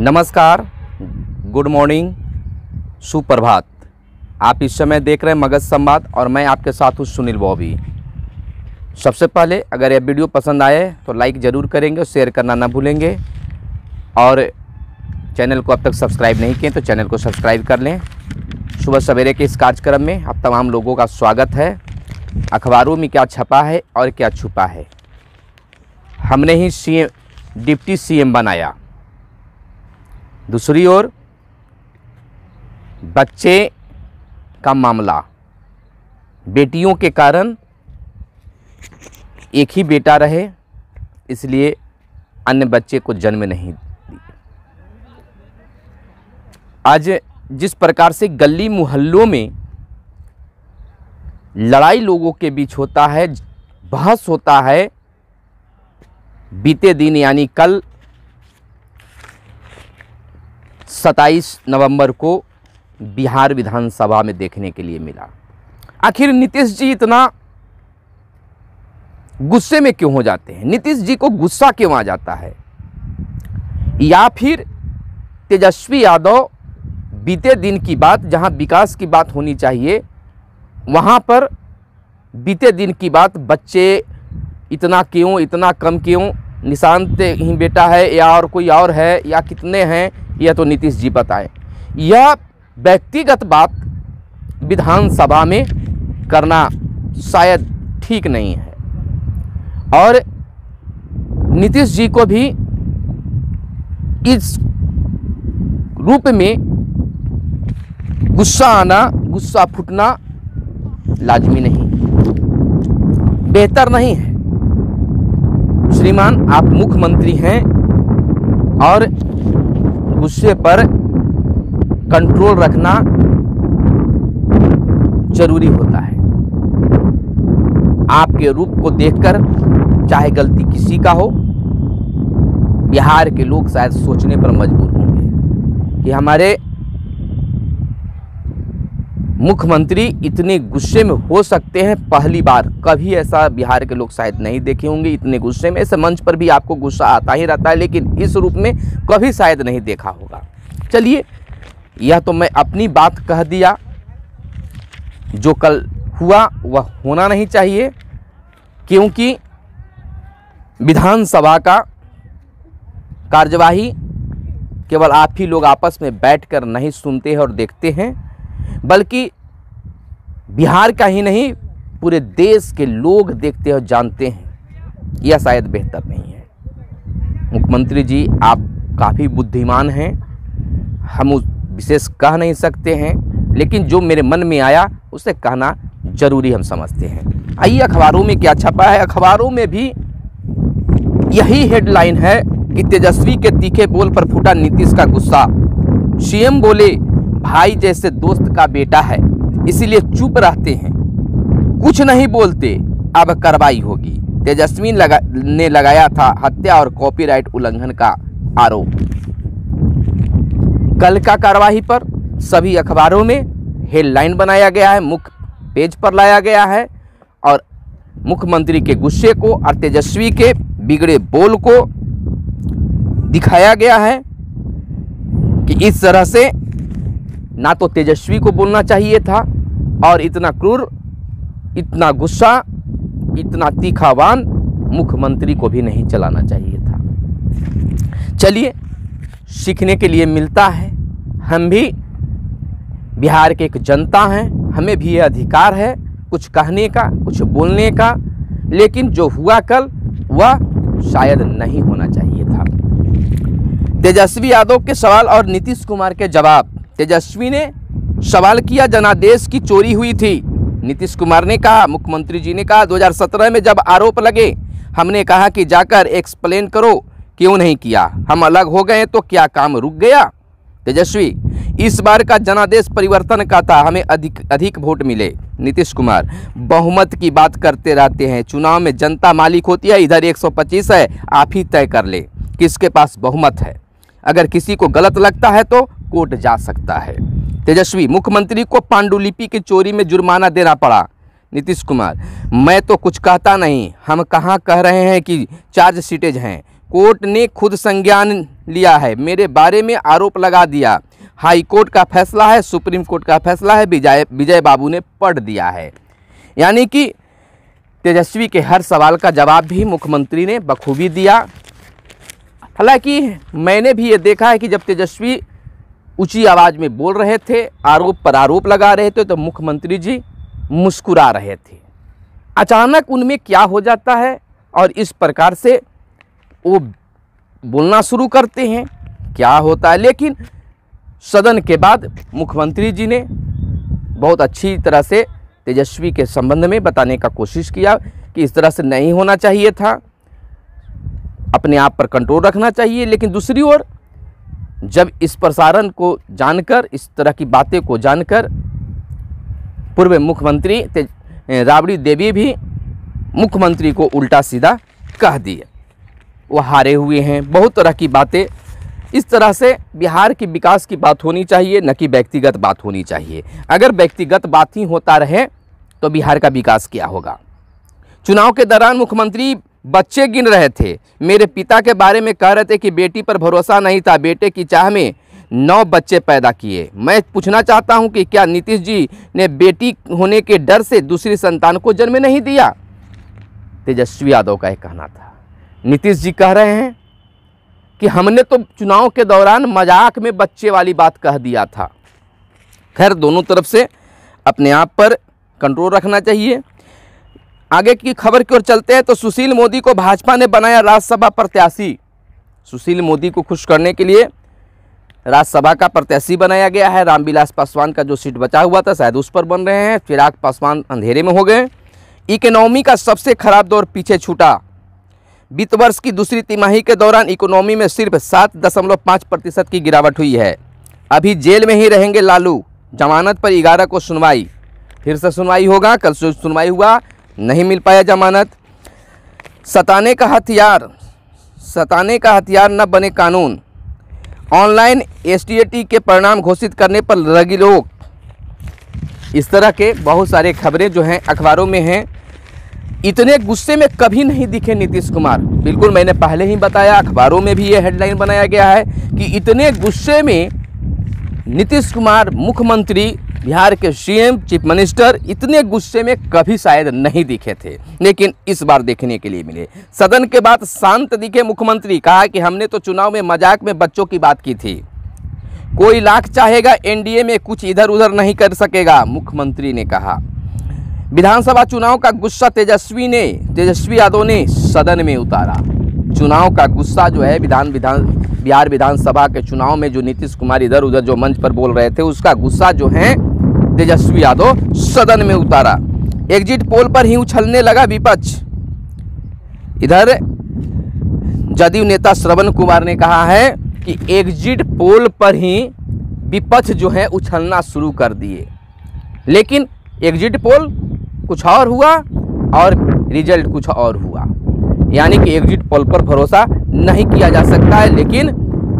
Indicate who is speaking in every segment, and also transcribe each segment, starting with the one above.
Speaker 1: नमस्कार, good morning, सुप्रभात। आप इस समय देख रहे हैं मगध संवाद और मैं आपके साथ हूँ सुनील बॉबी। सबसे पहले अगर यह वीडियो पसंद आए तो लाइक ज़रूर करेंगे और शेयर करना ना भूलेंगे, और चैनल को अब तक सब्सक्राइब नहीं किए तो चैनल को सब्सक्राइब कर लें। सुबह सवेरे के इस कार्यक्रम में आप तमाम लोगों का स्वागत है। अखबारों में क्या छपा है और क्या छुपा है। हमने ही डिप्टी सीएम बनाया। दूसरी ओर बच्चे का मामला, बेटियों के कारण एक ही बेटा रहे इसलिए अन्य बच्चे को जन्म नहीं दिया। आज जिस प्रकार से गली मोहल्लों में लड़ाई लोगों के बीच होता है, बहस होता है, बीते दिन यानी कल 27 नवंबर को बिहार विधानसभा में देखने के लिए मिला। आखिर नीतीश जी इतना गुस्से में क्यों हो जाते हैं? नीतीश जी को गुस्सा क्यों आ जाता है? या फिर तेजस्वी यादव बीते दिन की बात, जहां विकास की बात होनी चाहिए वहां पर बीते दिन की बात बच्चे इतना क्यों, इतना कम क्यों, निशांत ही बेटा है या और कोई और है या कितने हैं, यह तो नीतीश जी बताएं। यह व्यक्तिगत बात विधानसभा में करना शायद ठीक नहीं है, और नीतीश जी को भी इस रूप में गुस्सा आना, गुस्सा फूटना लाजमी नहीं, बेहतर नहीं है। श्रीमान, आप मुख्यमंत्री हैं और गुस्से पर कंट्रोल रखना जरूरी होता है। आपके रूप को देखकर चाहे गलती किसी का हो, बिहार के लोग शायद सोचने पर मजबूर होंगे कि हमारे मुख्यमंत्री इतने गुस्से में हो सकते हैं। पहली बार, कभी ऐसा बिहार के लोग शायद नहीं देखे होंगे इतने गुस्से में। ऐसे मंच पर भी आपको गुस्सा आता ही रहता है, लेकिन इस रूप में कभी शायद नहीं देखा होगा। चलिए, यह तो मैं अपनी बात कह दिया। जो कल हुआ वह होना नहीं चाहिए, क्योंकि विधानसभा का कार्यवाही केवल आप ही लोग आपस में बैठकर नहीं सुनते हैं और देखते हैं, बल्कि बिहार का ही नहीं पूरे देश के लोग देखते और जानते हैं। यह शायद बेहतर नहीं है। मुख्यमंत्री जी, आप काफ़ी बुद्धिमान हैं, हम उस विशेष कह नहीं सकते हैं, लेकिन जो मेरे मन में आया उसे कहना जरूरी हम समझते हैं। आइए अखबारों में क्या छपा है। अखबारों में भी यही हेडलाइन है कि तेजस्वी के तीखे बोल पर फूटा नीतीश का गुस्सा। सीएम बोले, भाई जैसे दोस्त का बेटा है इसीलिए चुप रहते हैं, कुछ नहीं बोलते, अब कार्रवाई होगी। तेजस्वी ने लगाया था हत्या और कॉपीराइट उल्लंघन का आरोप। कल का कार्यवाही पर सभी अखबारों में हेडलाइन बनाया गया है, मुख्य पेज पर लाया गया है, और मुख्यमंत्री के गुस्से को और तेजस्वी के बिगड़े बोल को दिखाया गया है कि इस तरह से ना तो तेजस्वी को बोलना चाहिए था, और इतना क्रूर, इतना गुस्सा, इतना तीखावान मुख्यमंत्री को भी नहीं चलाना चाहिए था। चलिए, सीखने के लिए मिलता है। हम भी बिहार के एक जनता हैं, हमें भी यह अधिकार है कुछ कहने का, कुछ बोलने का, लेकिन जो हुआ कल वह शायद नहीं होना चाहिए था। तेजस्वी यादव के सवाल और नीतीश कुमार के जवाब। तेजस्वी ने सवाल किया, जनादेश की चोरी हुई थी। नीतीश कुमार ने कहा, मुख्यमंत्री जी ने कहा, 2017 में जब आरोप लगे हमने कहा कि जाकर एक्सप्लेन करो क्यों नहीं किया, हम अलग हो गए तो क्या काम रुक गया? तेजस्वी, इस बार का जनादेश परिवर्तन का था, हमें अधिक वोट मिले। नीतीश कुमार, बहुमत की बात करते रहते हैं, चुनाव में जनता मालिक होती है, इधर 125 है, आप ही तय कर ले किसके पास बहुमत है। अगर किसी को गलत लगता है तो कोर्ट जा सकता है। तेजस्वी, मुख्यमंत्री को पांडुलिपि की चोरी में जुर्माना देना पड़ा। नीतीश कुमार, मैं तो कुछ कहता नहीं, हम कहाँ कह रहे हैं कि चार्जशीटेज हैं, कोर्ट ने खुद संज्ञान लिया है, मेरे बारे में आरोप लगा दिया। हाई कोर्ट का फैसला है, सुप्रीम कोर्ट का फैसला है, विजय बाबू ने पढ़ दिया है। यानी कि तेजस्वी के हर सवाल का जवाब भी मुख्यमंत्री ने बखूबी दिया। हालांकि मैंने भी ये देखा है कि जब तेजस्वी ऊंची आवाज़ में बोल रहे थे, आरोप पर आरोप लगा रहे थे, तो मुख्यमंत्री जी मुस्कुरा रहे थे। अचानक उनमें क्या हो जाता है और इस प्रकार से वो बोलना शुरू करते हैं, क्या होता है। लेकिन सदन के बाद मुख्यमंत्री जी ने बहुत अच्छी तरह से तेजस्वी के संबंध में बताने का कोशिश किया कि इस तरह से नहीं होना चाहिए था, अपने आप पर कंट्रोल रखना चाहिए। लेकिन दूसरी ओर जब इस प्रसारण को जानकर, इस तरह की बातें को जानकर पूर्व मुख्यमंत्री राबड़ी देवी भी मुख्यमंत्री को उल्टा सीधा कह दिए। वो हारे हुए हैं, बहुत तरह की बातें। इस तरह से बिहार के विकास की बात होनी चाहिए, न कि व्यक्तिगत बात होनी चाहिए। अगर व्यक्तिगत बात ही होता रहे तो बिहार का विकास क्या होगा। चुनाव के दौरान मुख्यमंत्री बच्चे गिन रहे थे, मेरे पिता के बारे में कह रहे थे कि बेटी पर भरोसा नहीं था, बेटे की चाह में 9 बच्चे पैदा किए। मैं पूछना चाहता हूं कि क्या नीतीश जी ने बेटी होने के डर से दूसरी संतान को जन्म नहीं दिया। तेजस्वी यादव का यह कहना था। नीतीश जी कह रहे हैं कि हमने तो चुनाव के दौरान मजाक में बच्चे वाली बात कह दिया था। खैर, दोनों तरफ से अपने आप पर कंट्रोल रखना चाहिए। आगे की खबर की ओर चलते हैं तो सुशील मोदी को भाजपा ने बनाया राज्यसभा प्रत्याशी। सुशील मोदी को खुश करने के लिए राज्यसभा का प्रत्याशी बनाया गया है। रामविलास पासवान का जो सीट बचा हुआ था शायद उस पर बन रहे हैं। चिराग पासवान अंधेरे में हो गए। इकोनॉमी का सबसे खराब दौर पीछे छूटा। वित्त वर्ष की दूसरी तिमाही के दौरान इकोनॉमी में सिर्फ 7.5% की गिरावट हुई है। अभी जेल में ही रहेंगे लालू। जमानत पर 11 को सुनवाई, फिर से सुनवाई होगा। कल सुनवाई हुआ, नहीं मिल पाया जमानत। सताने का हथियार न बने कानून। ऑनलाइन एसटीएटी के परिणाम घोषित करने पर लगी रोक। इस तरह के बहुत सारे खबरें जो हैं अखबारों में हैं। इतने गुस्से में कभी नहीं दिखे नीतीश कुमार। बिल्कुल, मैंने पहले ही बताया, अखबारों में भी ये हेडलाइन बनाया गया है कि इतने गुस्से में नीतीश कुमार, मुख्यमंत्री, बिहार के सीएम, चीफ मिनिस्टर, इतने गुस्से में कभी शायद नहीं दिखे थे, लेकिन इस बार देखने के लिए मिले। सदन के बाद शांत दिखे मुख्यमंत्री। कहा कि हमने तो चुनाव में मजाक में बच्चों की बात की थी, कोई लाख चाहेगा एनडीए में कुछ इधर उधर नहीं कर सकेगा, मुख्यमंत्री ने कहा। विधानसभा चुनाव का गुस्सा तेजस्वी यादव ने सदन में उतारा। चुनाव का गुस्सा जो है बिहार विधानसभा के चुनाव में जो नीतीश कुमार इधर उधर जो मंच पर बोल रहे थे, उसका गुस्सा जो है तेजस्वी यादव सदन में उतारा। एग्जिट पोल पर ही उछलने लगा विपक्ष। इधर जदयू नेता श्रवण कुमार ने कहा है कि एग्जिट पोल पर ही विपक्ष जो है उछलना शुरू कर दिए। लेकिन एग्जिट पोल कुछ और हुआ और रिजल्ट कुछ और हुआ। यानी कि एग्जिट पोल पर भरोसा नहीं किया जा सकता है, लेकिन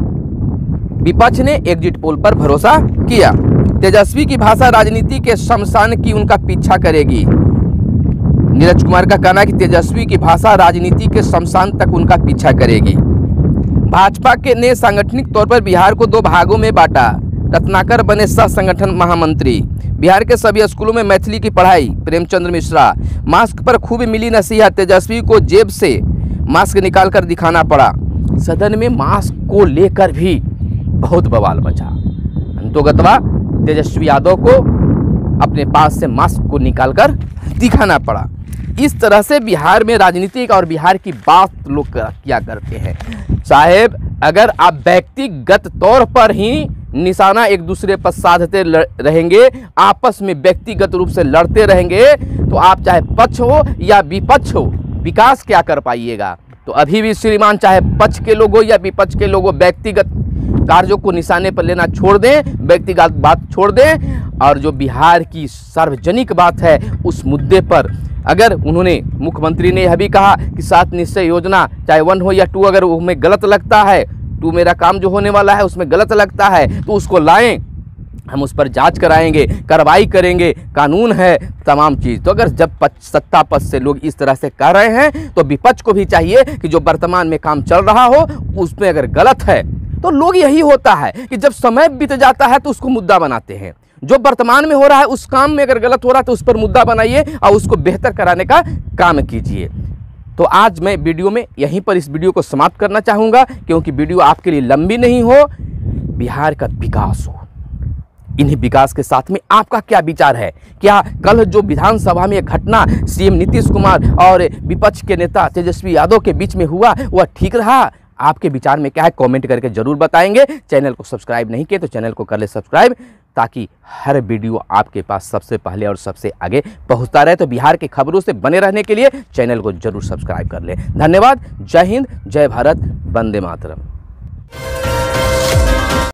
Speaker 1: विपक्ष ने एग्जिट पोल पर भरोसा किया। तेजस्वी की भाषा राजनीति के शमशान की उनका पीछा करेगी। नीरज कुमार का कहना है कि तेजस्वी की भाषा राजनीति के शमशान तक उनका पीछा करेगी। भाजपा के ने सांगठनिक तौर पर बिहार को 2 भागों में बांटा। रत्नाकर बने सह संगठन महामंत्री। बिहार के सभी स्कूलों में मैथिली की पढ़ाई। प्रेमचंद्र मिश्रा। मास्क पर खूब मिली नसीहत। तेजस्वी को जेब से मास्क निकालकर दिखाना पड़ा। सदन में मास्क को लेकर भी बहुत बवाल मचा। अंतोगत्वा तेजस्वी यादव को अपने पास से मास्क को निकालकर दिखाना पड़ा। इस तरह से बिहार में राजनीतिक और बिहार की बात लोग किया करते हैं। साहेब, अगर आप व्यक्तिगत तौर पर ही निशाना एक दूसरे पर साधते रहेंगे, आपस में व्यक्तिगत रूप से लड़ते रहेंगे, तो आप चाहे पक्ष हो या विपक्ष हो, विकास क्या कर पाइएगा। तो अभी भी श्रीमान, चाहे पक्ष के लोग हो या विपक्ष के लोग हो, व्यक्तिगत कार्यों को निशाने पर लेना छोड़ दें, व्यक्तिगत बात छोड़ दें, और जो बिहार की सार्वजनिक बात है उस मुद्दे पर अगर उन्होंने, मुख्यमंत्री ने यह भी कहा कि 7 निश्चय योजना चाहे 1 हो या 2, अगर उसमें गलत लगता है, 2 मेरा काम जो होने वाला है उसमें गलत लगता है, तो उसको लाएं, हम उस पर जांच कराएंगे, कार्रवाई करेंगे, कानून है, तमाम चीज़। तो अगर जब सत्ता पक्ष से लोग इस तरह से कर रहे हैं तो विपक्ष को भी चाहिए कि जो वर्तमान में काम चल रहा हो उसमें अगर गलत है तो लोग, यही होता है कि जब समय बीत जाता है तो उसको मुद्दा बनाते हैं। जो वर्तमान में हो रहा है उस काम में अगर गलत हो रहा है तो उस पर मुद्दा बनाइए और उसको बेहतर कराने का काम कीजिए। तो आज मैं वीडियो में यहीं पर इस वीडियो को समाप्त करना चाहूँगा, क्योंकि वीडियो आपके लिए लंबी नहीं हो, बिहार का विकास हो। इन्हीं विकास के साथ में आपका क्या विचार है? क्या कल जो विधानसभा में घटना सीएम नीतीश कुमार और विपक्ष के नेता तेजस्वी यादव के बीच में हुआ वह ठीक रहा? आपके विचार में क्या है, कमेंट करके जरूर बताएंगे। चैनल को सब्सक्राइब नहीं किए तो चैनल को कर ले सब्सक्राइब, ताकि हर वीडियो आपके पास सबसे पहले और सबसे आगे पहुंचता रहे। तो बिहार की खबरों से बने रहने के लिए चैनल को जरूर सब्सक्राइब कर ले। धन्यवाद। जय हिंद, जय भारत, वंदे मातरम।